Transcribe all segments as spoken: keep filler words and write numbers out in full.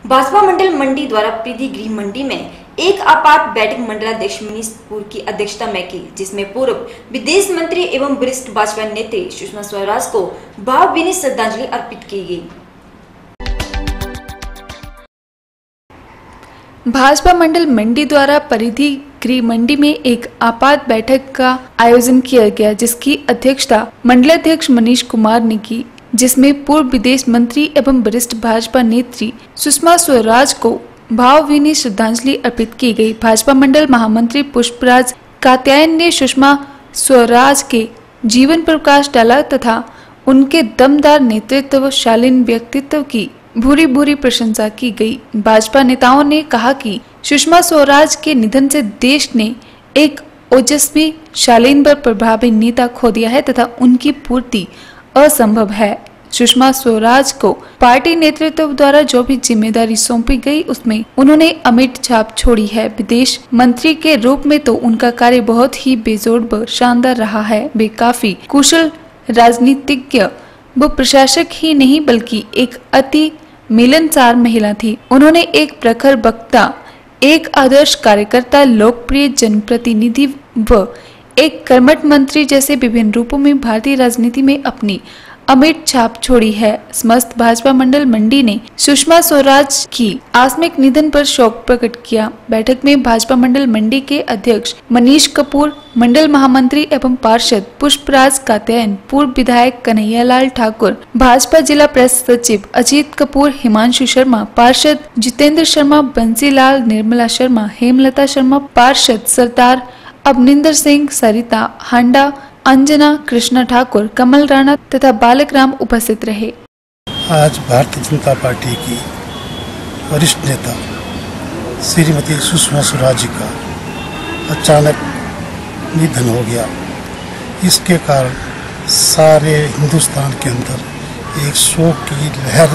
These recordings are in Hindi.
भाजपा मंडल मंडी द्वारा प्रीति गृह मंडी में एक आपात बैठक मंडलाध्यक्ष मनीषपुर की अध्यक्षता में की, जिसमें पूर्व विदेश मंत्री एवं वरिष्ठ भाजपा नेत्री सुषमा स्वराज को भावभीनी श्रद्धांजलि अर्पित की गई। भाजपा मंडल मंडी द्वारा परिधि गृह मंडी में एक आपात बैठक का आयोजन किया गया, जिसकी अध्यक्षता मंडलाध्यक्ष मनीष कुमार ने की, जिसमें पूर्व विदेश मंत्री एवं वरिष्ठ भाजपा नेत्री सुषमा स्वराज को भावभीनी श्रद्धांजलि अर्पित की गई। भाजपा मंडल महामंत्री पुष्पराज कात्यायन ने सुषमा स्वराज के जीवन पर प्रकाश डाला तथा उनके दमदार नेतृत्व, शालीन व्यक्तित्व की भूरी भूरी प्रशंसा की गई। भाजपा नेताओं ने कहा कि सुषमा स्वराज के निधन से देश ने एक ओजस्वी, शालीन व प्रभावी नेता खो दिया है तथा उनकी पूर्ति असंभव है। सुषमा स्वराज को पार्टी नेतृत्व द्वारा जो भी जिम्मेदारी सौंपी गई, उसमें उन्होंने अमिट छाप छोड़ी है। विदेश मंत्री के रूप में तो उनका कार्य बहुत ही बेजोड़ व शानदार रहा है। वे काफी कुशल राजनीतिज्ञ वो प्रशासक ही नहीं बल्कि एक अति मिलनसार महिला थी। उन्होंने एक प्रखर वक्ता, एक आदर्श कार्यकर्ता, लोकप्रिय जनप्रतिनिधि व एक कर्मठ मंत्री जैसे विभिन्न रूपों में भारतीय राजनीति में अपनी अमिट छाप छोड़ी है। समस्त भाजपा मंडल मंडी ने सुषमा स्वराज की आकस्मिक निधन पर शोक प्रकट किया। बैठक में भाजपा मंडल मंडी के अध्यक्ष मनीष कपूर, मंडल महामंत्री एवं पार्षद पुष्पराज कात्यायन, पूर्व विधायक कन्हैयालाल ठाकुर, भाजपा जिला प्रेस सचिव अजीत कपूर, हिमांशु शर्मा, पार्षद जितेंद्र शर्मा, बंसीलाल, निर्मला शर्मा, हेमलता शर्मा, पार्षद सरदार अवनिंदर सिंह, सरिता हांडा, अंजना, कृष्णा ठाकुर, कमल राणा तथा बालक राम उपस्थित रहे। आज भारतीय जनता पार्टी की वरिष्ठ नेता श्रीमती सुषमा स्वराज जी का अचानक निधन हो गया। इसके कारण सारे हिंदुस्तान के अंदर एक शोक की लहर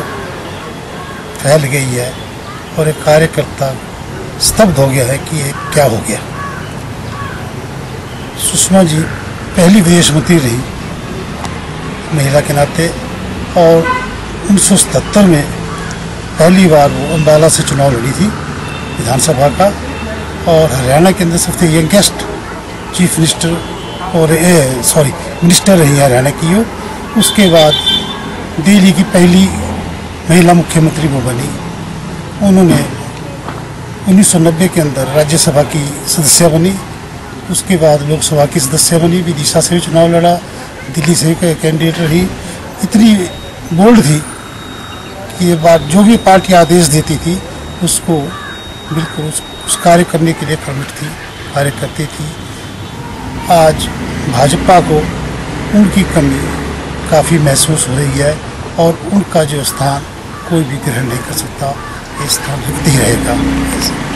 फैल गई है और एक कार्यकर्ता स्तब्ध हो गया है कि ये क्या हो गया। सुषमा जी पहली विदेश मंत्री रही महिला के नाते और उन्नीस सौ सतहत्तर में पहली बार वो अम्बाला से चुनाव लड़ी थी विधानसभा का, और हरियाणा के अंदर सबसे यंगेस्ट चीफ मिनिस्टर और सॉरी मिनिस्टर रही है हरियाणा की वो। उसके बाद दिल्ली की पहली महिला मुख्यमंत्री वो बनी। उन्होंने उन्नीस सौ नब्बे के अंदर राज्यसभा की सदस्य बनी। उसके बाद लोकसभा की सदस्य बनी, विदिशा से भी चुनाव लड़ा, दिल्ली से भी कैंडिडेट रही। इतनी बोल्ड थी कि ये बात जो भी पार्टी आदेश देती थी उसको बिल्कुल उस, उस कार्य करने के लिए प्रमिट थी, कार्य करती थी। आज भाजपा को उनकी कमी काफ़ी महसूस हो रही है और उनका जो स्थान कोई भी ग्रहण नहीं कर सकता, ये स्थान रिक्त ही रहेगा।